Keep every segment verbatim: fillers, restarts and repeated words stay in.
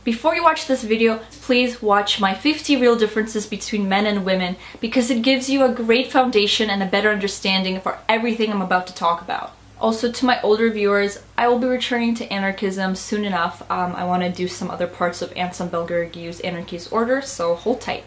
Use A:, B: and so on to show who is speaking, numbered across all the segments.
A: Before you watch this video, please watch my fifty real differences between men and women because it gives you a great foundation and a better understanding for everything I'm about to talk about. Also, to my older viewers, I will be returning to anarchism soon enough. Um, I want to do some other parts of Anselm Belgaragiu's Anarchist Order, so hold tight.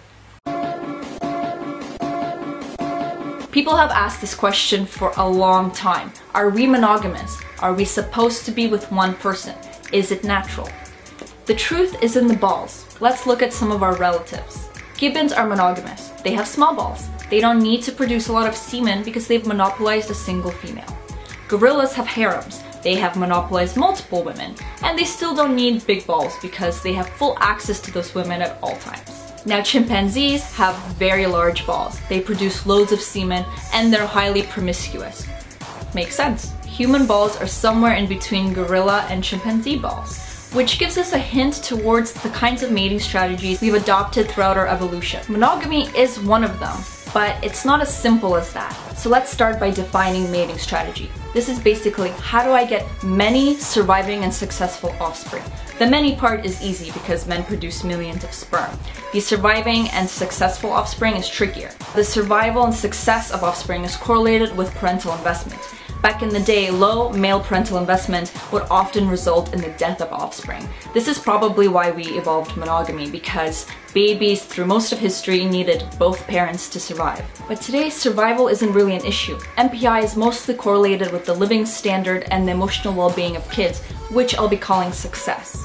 A: People have asked this question for a long time. Are we monogamous? Are we supposed to be with one person? Is it natural? The truth is in the balls. Let's look at some of our relatives. Gibbons are monogamous. They have small balls. They don't need to produce a lot of semen because they've monopolized a single female. Gorillas have harems. They have monopolized multiple women, and they still don't need big balls because they have full access to those women at all times. Now, chimpanzees have very large balls. They produce loads of semen and they're highly promiscuous. Makes sense. Human balls are somewhere in between gorilla and chimpanzee balls, which gives us a hint towards the kinds of mating strategies we've adopted throughout our evolution. Monogamy is one of them, but it's not as simple as that. So let's start by defining mating strategy. This is basically, how do I get many surviving and successful offspring? The many part is easy because men produce millions of sperm. The surviving and successful offspring is trickier. The survival and success of offspring is correlated with parental investment. Back in the day, low male parental investment would often result in the death of offspring. This is probably why we evolved monogamy, because babies through most of history needed both parents to survive. But today, survival isn't really an issue. M P I is mostly correlated with the living standard and the emotional well-being of kids, which I'll be calling success.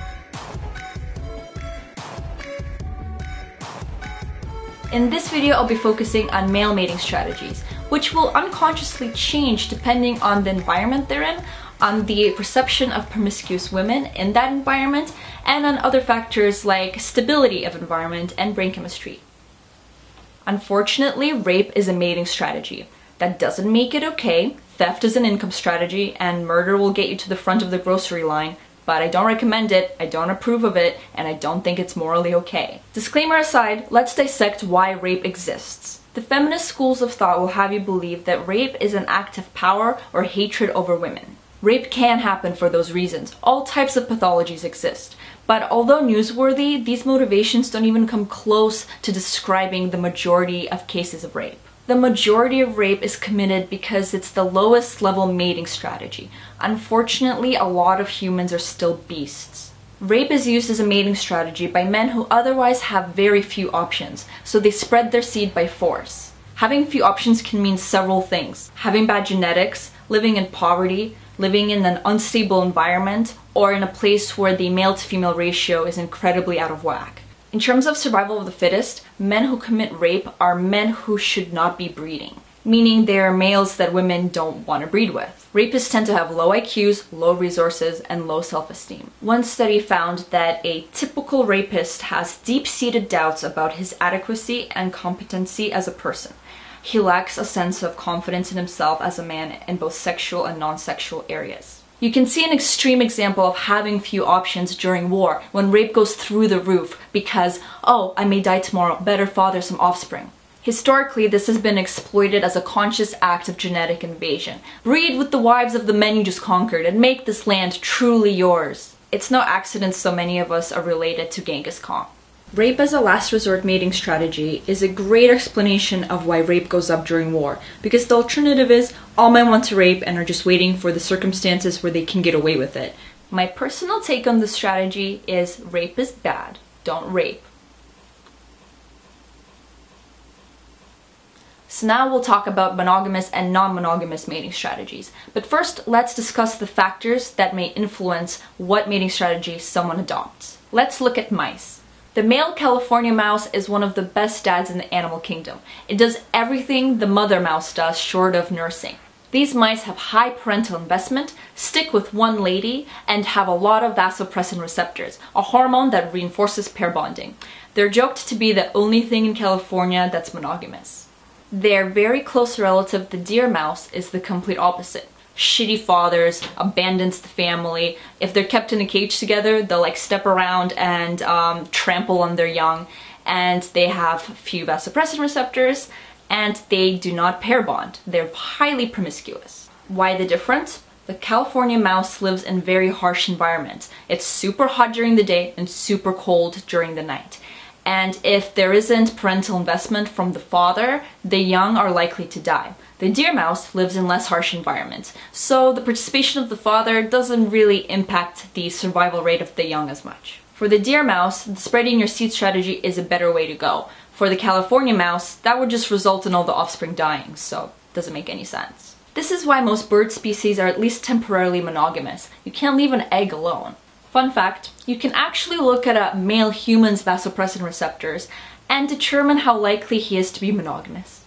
A: In this video, I'll be focusing on male mating strategies, which will unconsciously change depending on the environment they're in, on the perception of promiscuous women in that environment, and on other factors like stability of environment and brain chemistry. Unfortunately, rape is a mating strategy. That doesn't make it okay. Theft is an income strategy, and murder will get you to the front of the grocery line. But I don't recommend it, I don't approve of it, and I don't think it's morally okay. Disclaimer aside, let's dissect why rape exists. The feminist schools of thought will have you believe that rape is an act of power or hatred over women. Rape can happen for those reasons. All types of pathologies exist. But although newsworthy, these motivations don't even come close to describing the majority of cases of rape. The majority of rape is committed because it's the lowest level mating strategy. Unfortunately, a lot of humans are still beasts. Rape is used as a mating strategy by men who otherwise have very few options, so they spread their seed by force. Having few options can mean several things. Having bad genetics, living in poverty, living in an unstable environment, or in a place where the male-to-female ratio is incredibly out of whack. In terms of survival of the fittest, men who commit rape are men who should not be breeding, meaning they are males that women don't want to breed with. Rapists tend to have low I Qs, low resources, and low self-esteem. One study found that a typical rapist has deep-seated doubts about his adequacy and competency as a person. He lacks a sense of confidence in himself as a man in both sexual and non-sexual areas. You can see an extreme example of having few options during war, when rape goes through the roof because, oh, I may die tomorrow, better father some offspring. Historically, this has been exploited as a conscious act of genetic invasion. Breed with the wives of the men you just conquered and make this land truly yours. It's no accident so many of us are related to Genghis Khan. Rape as a last resort mating strategy is a great explanation of why rape goes up during war, because the alternative is all men want to rape and are just waiting for the circumstances where they can get away with it. My personal take on this strategy is rape is bad. Don't rape. So now we'll talk about monogamous and non-monogamous mating strategies. But first, let's discuss the factors that may influence what mating strategy someone adopts. Let's look at mice. The male California mouse is one of the best dads in the animal kingdom. It does everything the mother mouse does short of nursing. These mice have high parental investment, stick with one lady, and have a lot of vasopressin receptors, a hormone that reinforces pair bonding. They're joked to be the only thing in California that's monogamous. Their very close relative, the deer mouse, is the complete opposite. Shitty fathers, abandons the family. If they're kept in a cage together, they'll like step around and um, trample on their young, and they have few vasopressin receptors, and they do not pair bond. They're highly promiscuous. Why the difference? The California mouse lives in very harsh environments. It's super hot during the day and super cold during the night. And if there isn't parental investment from the father, the young are likely to die. The deer mouse lives in less harsh environments, so the participation of the father doesn't really impact the survival rate of the young as much. For the deer mouse, the spreading your seed strategy is a better way to go. For the California mouse, that would just result in all the offspring dying, so it doesn't make any sense. This is why most bird species are at least temporarily monogamous. You can't leave an egg alone. Fun fact, you can actually look at a male human's vasopressin receptors and determine how likely he is to be monogamous.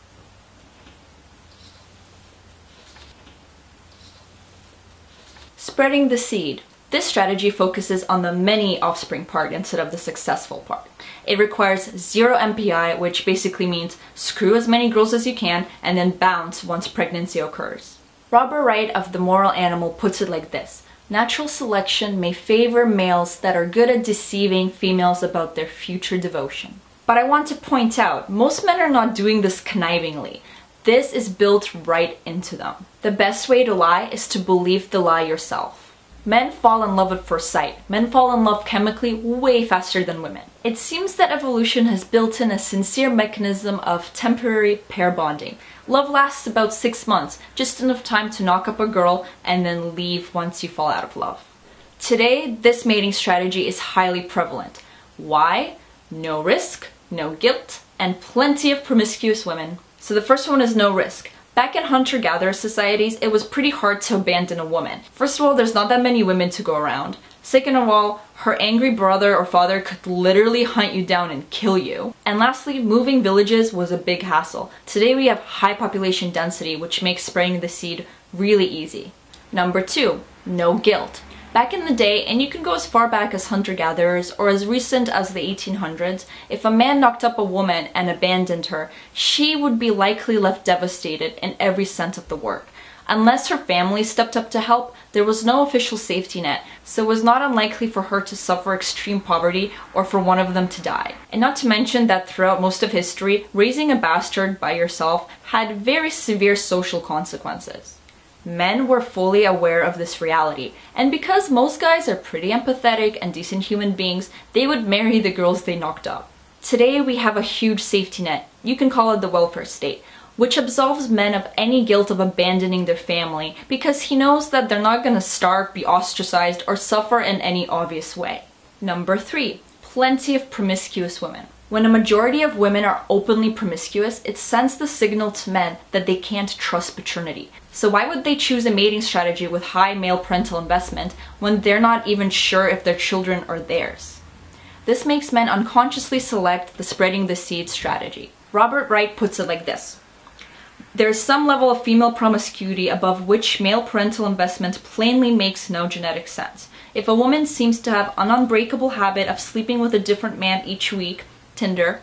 A: Spreading the seed. This strategy focuses on the many offspring part instead of the successful part. It requires zero M P I, which basically means screw as many girls as you can and then bounce once pregnancy occurs. Robert Wright of The Moral Animal puts it like this: natural selection may favor males that are good at deceiving females about their future devotion. But I want to point out, most men are not doing this connivingly. This is built right into them. The best way to lie is to believe the lie yourself. Men fall in love at first sight. Men fall in love chemically way faster than women. It seems that evolution has built in a sincere mechanism of temporary pair bonding. Love lasts about six months, just enough time to knock up a girl and then leave once you fall out of love. Today, this mating strategy is highly prevalent. Why? No risk, no guilt, and plenty of promiscuous women. So the first one is no risk. Back in hunter-gatherer societies, it was pretty hard to abandon a woman. First of all, there's not that many women to go around. Second of all, her angry brother or father could literally hunt you down and kill you. And lastly, moving villages was a big hassle. Today we have high population density, which makes spraying the seed really easy. Number two, no guilt. Back in the day, and you can go as far back as hunter-gatherers or as recent as the eighteen hundreds, if a man knocked up a woman and abandoned her, she would be likely left devastated in every sense of the word. Unless her family stepped up to help, there was no official safety net, so it was not unlikely for her to suffer extreme poverty or for one of them to die. And not to mention that throughout most of history, raising a bastard by yourself had very severe social consequences. Men were fully aware of this reality, and because most guys are pretty empathetic and decent human beings, they would marry the girls they knocked up. Today we have a huge safety net, you can call it the welfare state, which absolves men of any guilt of abandoning their family because he knows that they're not gonna starve, be ostracized, or suffer in any obvious way. Number three, plenty of promiscuous women. When a majority of women are openly promiscuous, it sends the signal to men that they can't trust paternity. So why would they choose a mating strategy with high male parental investment when they're not even sure if their children are theirs? This makes men unconsciously select the spreading the seed strategy. Robert Wright puts it like this: there is some level of female promiscuity above which male parental investment plainly makes no genetic sense. If a woman seems to have an unbreakable habit of sleeping with a different man each week, Tinder,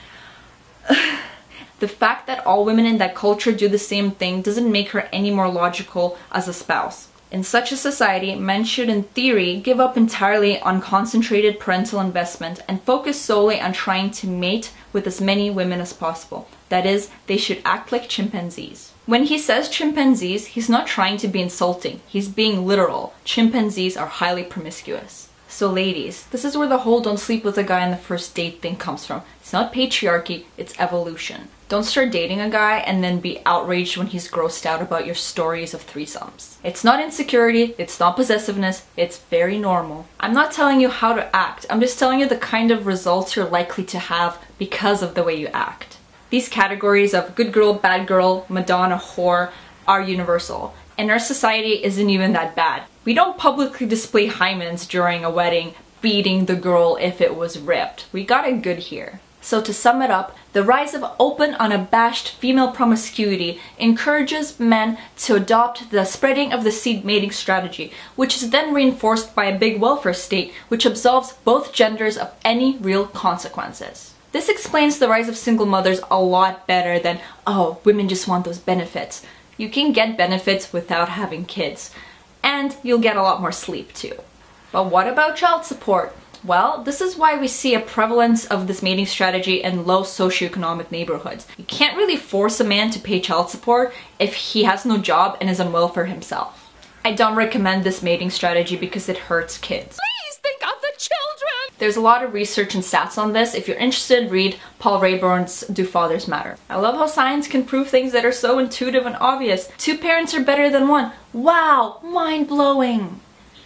A: the fact that all women in that culture do the same thing doesn't make her any more logical as a spouse. In such a society, men should in theory give up entirely on concentrated parental investment and focus solely on trying to mate with as many women as possible. That is, they should act like chimpanzees. When he says chimpanzees, he's not trying to be insulting, he's being literal. Chimpanzees are highly promiscuous. So ladies, this is where the whole don't sleep with a guy on the first date thing comes from. It's not patriarchy, it's evolution. Don't start dating a guy and then be outraged when he's grossed out about your stories of threesomes. It's not insecurity, it's not possessiveness, it's very normal. I'm not telling you how to act, I'm just telling you the kind of results you're likely to have because of the way you act. These categories of good girl, bad girl, Madonna, whore are universal. And our society isn't even that bad. We don't publicly display hymens during a wedding, beating the girl if it was ripped. We got it good here. So to sum it up, the rise of open, unabashed female promiscuity encourages men to adopt the spreading of the seed mating strategy, which is then reinforced by a big welfare state which absolves both genders of any real consequences. This explains the rise of single mothers a lot better than, oh, women just want those benefits. You can get benefits without having kids, and you'll get a lot more sleep too. But what about child support? Well, this is why we see a prevalence of this mating strategy in low socioeconomic neighborhoods. You can't really force a man to pay child support if he has no job and is on welfare himself. I don't recommend this mating strategy because it hurts kids.
B: Please think of the children!
A: There's a lot of research and stats on this. If you're interested, read Paul Rayburn's Do Fathers Matter? I love how science can prove things that are so intuitive and obvious. Two parents are better than one. Wow, mind-blowing.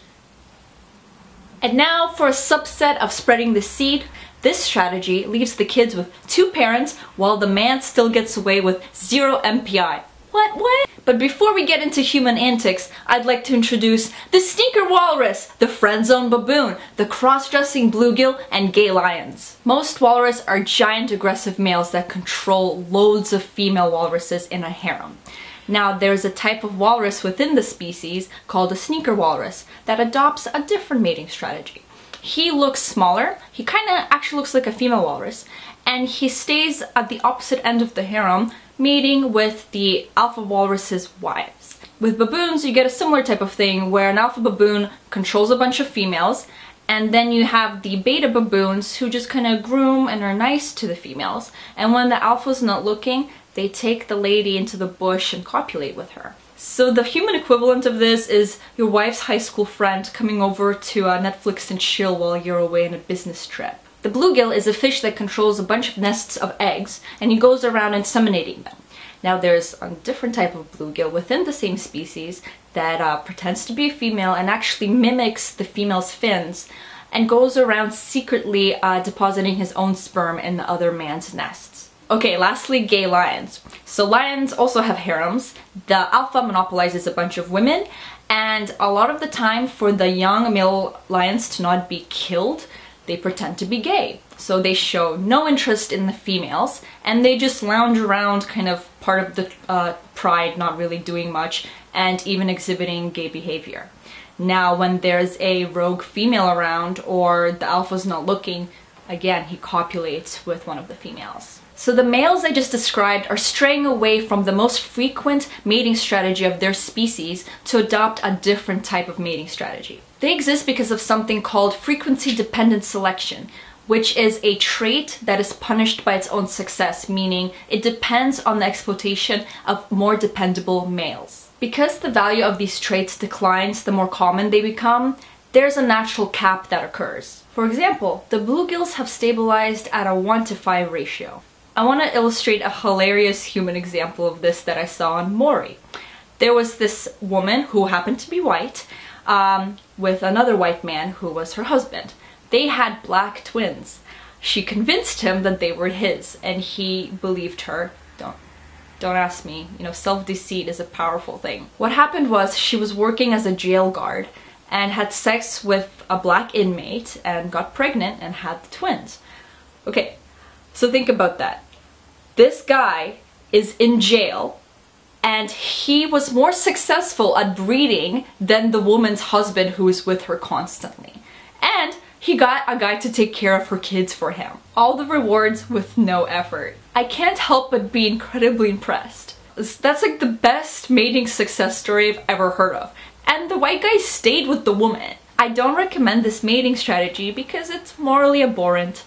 A: And now for a subset of spreading the seed. This strategy leaves the kids with two parents while the man still gets away with zero M P I. What, what? But before we get into human antics, I'd like to introduce the sneaker walrus, the friend-zone baboon, the cross-dressing bluegill, and gay lions. Most walrus are giant aggressive males that control loads of female walruses in a harem. Now, there's a type of walrus within the species called a sneaker walrus that adopts a different mating strategy. He looks smaller, he kind of actually looks like a female walrus, and he stays at the opposite end of the harem, mating with the alpha walrus's wives. With baboons, you get a similar type of thing where an alpha baboon controls a bunch of females, and then you have the beta baboons who just kind of groom and are nice to the females, and when the alpha's not looking, they take the lady into the bush and copulate with her. So the human equivalent of this is your wife's high school friend coming over to uh, Netflix and chill while you're away on a business trip. The bluegill is a fish that controls a bunch of nests of eggs, and he goes around inseminating them. Now there's a different type of bluegill within the same species that uh, pretends to be a female and actually mimics the female's fins and goes around secretly uh, depositing his own sperm in the other man's nests. Okay, lastly, gay lions. So lions also have harems. The alpha monopolizes a bunch of women, and a lot of the time for the young male lions to not be killed, they pretend to be gay. So they show no interest in the females, and they just lounge around kind of part of the uh, pride, not really doing much, and even exhibiting gay behavior. Now, when there's a rogue female around or the alpha's not looking, again, he copulates with one of the females. So the males I just described are straying away from the most frequent mating strategy of their species to adopt a different type of mating strategy. They exist because of something called frequency-dependent selection, which is a trait that is punished by its own success, meaning it depends on the exploitation of more dependable males. Because the value of these traits declines the more common they become, there's a natural cap that occurs. For example, the bluegills have stabilized at a one to five ratio. I want to illustrate a hilarious human example of this that I saw on Maury. There was this woman who happened to be white, um, with another white man who was her husband. They had black twins. She convinced him that they were his, and he believed her. Don't, don't ask me. You know, self-deceit is a powerful thing. What happened was she was working as a jail guard and had sex with a black inmate and got pregnant and had the twins. Okay, so think about that. This guy is in jail, and he was more successful at breeding than the woman's husband who is with her constantly. And he got a guy to take care of her kids for him. All the rewards with no effort. I can't help but be incredibly impressed. That's like the best mating success story I've ever heard of. And the white guy stayed with the woman. I don't recommend this mating strategy because it's morally abhorrent.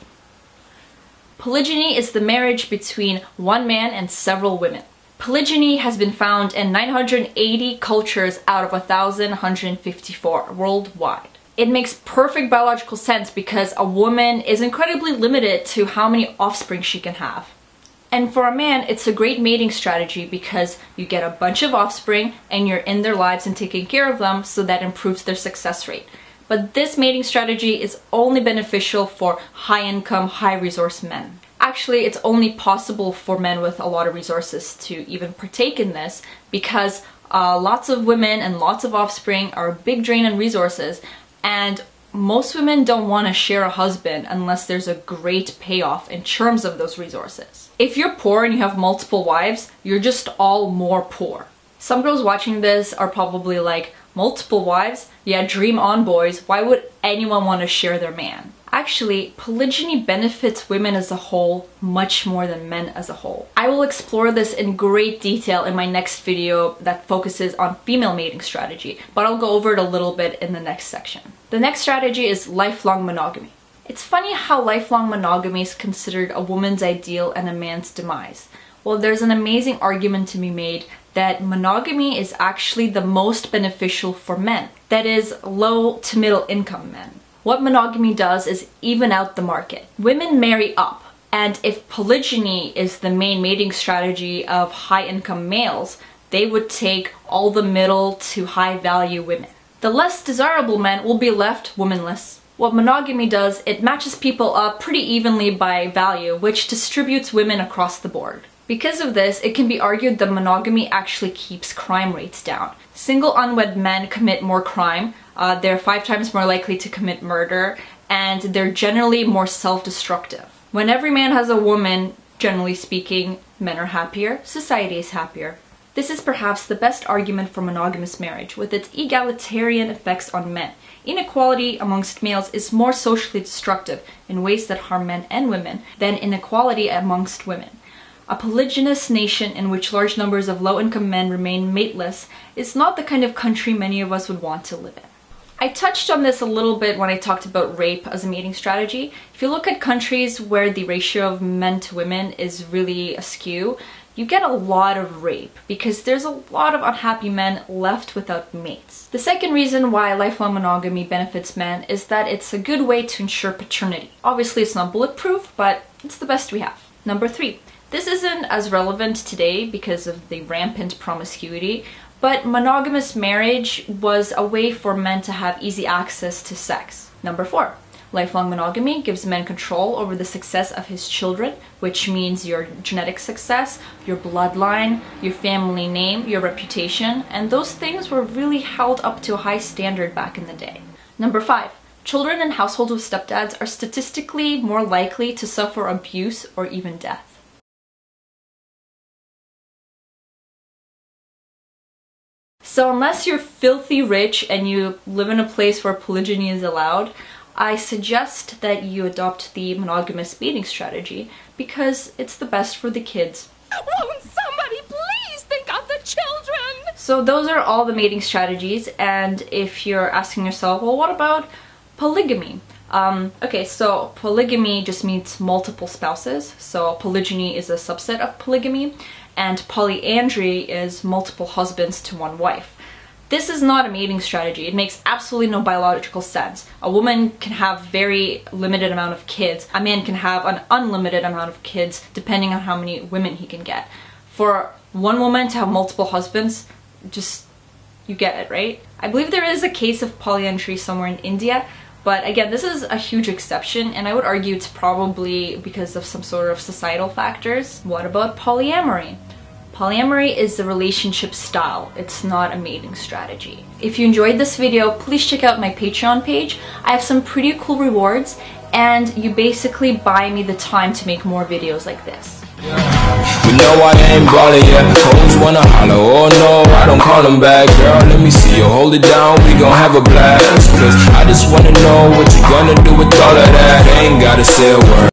A: Polygyny is the marriage between one man and several women. Polygyny has been found in nine hundred eighty cultures out of one thousand one hundred fifty-four worldwide. It makes perfect biological sense because a woman is incredibly limited to how many offspring she can have. And for a man, it's a great mating strategy because you get a bunch of offspring and you're in their lives and taking care of them, so that improves their success rate. But this mating strategy is only beneficial for high-income, high-resource men. Actually, it's only possible for men with a lot of resources to even partake in this because uh, lots of women and lots of offspring are a big drain on resources, and most women don't want to share a husband unless there's a great payoff in terms of those resources. If you're poor and you have multiple wives, you're just all more poor. Some girls watching this are probably like, multiple wives? Yeah, dream on, boys. Why would anyone want to share their man? Actually, polygyny benefits women as a whole much more than men as a whole. I will explore this in great detail in my next video that focuses on female mating strategy, but I'll go over it a little bit in the next section. The next strategy is lifelong monogamy. It's funny how lifelong monogamy is considered a woman's ideal and a man's demise. Well, there's an amazing argument to be made that monogamy is actually the most beneficial for men. That is, low to middle income men. What monogamy does is even out the market. Women marry up, and if polygyny is the main mating strategy of high income males, they would take all the middle to high value women. The less desirable men will be left womanless. What monogamy does, it matches people up pretty evenly by value, which distributes women across the board. Because of this, it can be argued that monogamy actually keeps crime rates down. Single unwed men commit more crime, uh, they're five times more likely to commit murder, and they're generally more self-destructive. When every man has a woman, generally speaking, men are happier, society is happier. This is perhaps the best argument for monogamous marriage, with its egalitarian effects on men. Inequality amongst males is more socially destructive in ways that harm men and women than inequality amongst women. A polygynous nation in which large numbers of low-income men remain mateless is not the kind of country many of us would want to live in. I touched on this a little bit when I talked about rape as a mating strategy. If you look at countries where the ratio of men to women is really askew, you get a lot of rape because there's a lot of unhappy men left without mates. The second reason why lifelong monogamy benefits men is that it's a good way to ensure paternity. Obviously it's not bulletproof, but it's the best we have. Number three. This isn't as relevant today because of the rampant promiscuity, but monogamous marriage was a way for men to have easy access to sex. Number four. Lifelong monogamy gives men control over the success of his children, which means your genetic success, your bloodline, your family name, your reputation, and those things were really held up to a high standard back in the day. Number five. Children in households with stepdads are statistically more likely to suffer abuse or even death. So unless you're filthy rich and you live in a place where polygyny is allowed, I suggest that you adopt the monogamous mating strategy because it's the best for the kids.
B: Won't somebody please think of the children?
A: So those are all the mating strategies, and if you're asking yourself, well, what about polygamy? Um, okay, so polygamy just means multiple spouses, so polygyny is a subset of polygamy, and polyandry is multiple husbands to one wife. This is not a mating strategy. It makes absolutely no biological sense. A woman can have very limited amount of kids. A man can have an unlimited amount of kids depending on how many women he can get. For one woman to have multiple husbands, just, you get it, right? I believe there is a case of polyandry somewhere in India, but again, this is a huge exception, and I would argue it's probably because of some sort of societal factors. What about polyamory? Polyamory is a relationship style, it's not a mating strategy. If you enjoyed this video, please check out my Patreon page. I have some pretty cool rewards, and you basically buy me the time to make more videos like this.
C: You know I ain't ballin' yet. Hoes wanna holler, oh no, I don't call them back. Girl, let me see you hold it down, we gon' have a blast. Cause I just wanna know what you gonna do with all of that. Ain't gotta say a word.